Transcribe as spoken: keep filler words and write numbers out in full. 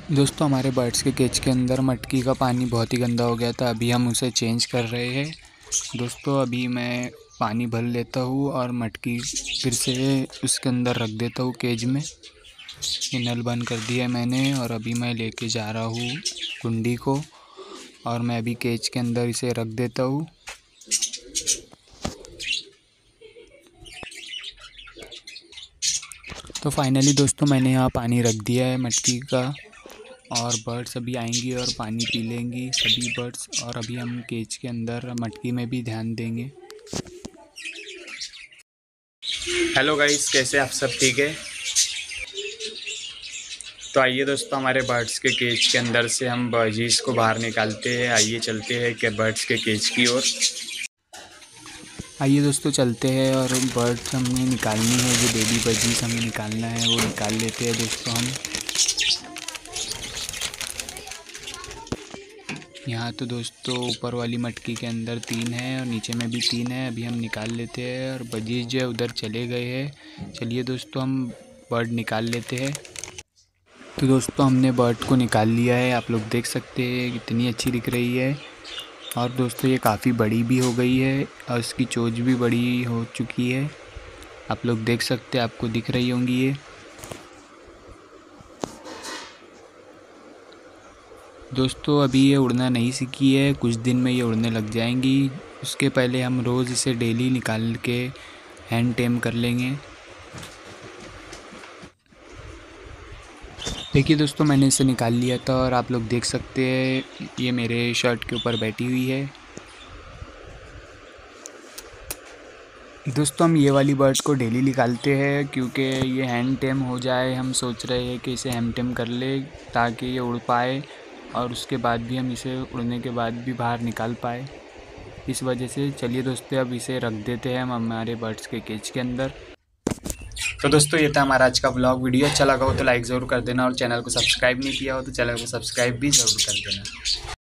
दोस्तों हमारे बर्ड्स के केज के अंदर मटकी का पानी बहुत ही गंदा हो गया था। अभी हम उसे चेंज कर रहे हैं। दोस्तों अभी मैं पानी भर लेता हूँ और मटकी फिर से उसके अंदर रख देता हूँ केज में। ये नल बंद कर दिया है मैंने और अभी मैं लेके जा रहा हूँ कुंडी को और मैं अभी केज के अंदर इसे रख देता हूँ। तो फाइनली दोस्तों मैंने यहाँ पानी रख दिया है मटकी का और बर्ड्स अभी आएंगी और पानी पी लेंगी सभी बर्ड्स। और अभी हम केज के अंदर मटकी में भी ध्यान देंगे। हेलो गाइस, कैसे आप सब? ठीक है। तो आइए दोस्तों, हमारे बर्ड्स के केज के अंदर से हम बर्जीज को बाहर निकालते हैं। आइए चलते हैं कि बर्ड्स के केज की ओर। आइए दोस्तों चलते हैं और बर्ड्स हमें निकालनी है। जो बेबी बजीज हमें निकालना है वो निकाल लेते हैं दोस्तों हम। यहाँ तो दोस्तों ऊपर वाली मटकी के अंदर तीन है और नीचे में भी तीन है। अभी हम निकाल लेते हैं और बजीज जो है उधर चले गए हैं। चलिए दोस्तों हम बर्ड निकाल लेते हैं। तो दोस्तों हमने बर्ड को निकाल लिया है। आप लोग देख सकते हैं कितनी अच्छी दिख रही है। और दोस्तों ये काफ़ी बड़ी भी हो गई है और इसकी चोंच भी बड़ी हो चुकी है। आप लोग देख सकते हैं, आपको दिख रही होंगी ये। दोस्तों अभी ये उड़ना नहीं सीखी है, कुछ दिन में ये उड़ने लग जाएंगी। उसके पहले हम रोज़ इसे डेली निकाल के हैंड टेम कर लेंगे। देखिए दोस्तों मैंने इसे निकाल लिया था और आप लोग देख सकते हैं ये मेरे शर्ट के ऊपर बैठी हुई है। दोस्तों हम ये वाली बर्ड्स को डेली निकालते हैं क्योंकि ये हैंड टेम हो जाए। हम सोच रहे हैं कि इसे हैंड टेम कर ले ताकि ये उड़ पाए और उसके बाद भी हम इसे उड़ने के बाद भी बाहर निकाल पाए। इस वजह से चलिए दोस्तों अब इसे रख देते हैं हम हमारे बर्ड्स के केज के अंदर। तो दोस्तों ये था हमारा आज का ब्लॉग। वीडियो अच्छा लगा हो तो लाइक ज़रूर कर देना और चैनल को सब्सक्राइब नहीं किया हो तो चैनल को सब्सक्राइब भी ज़रूर कर देना।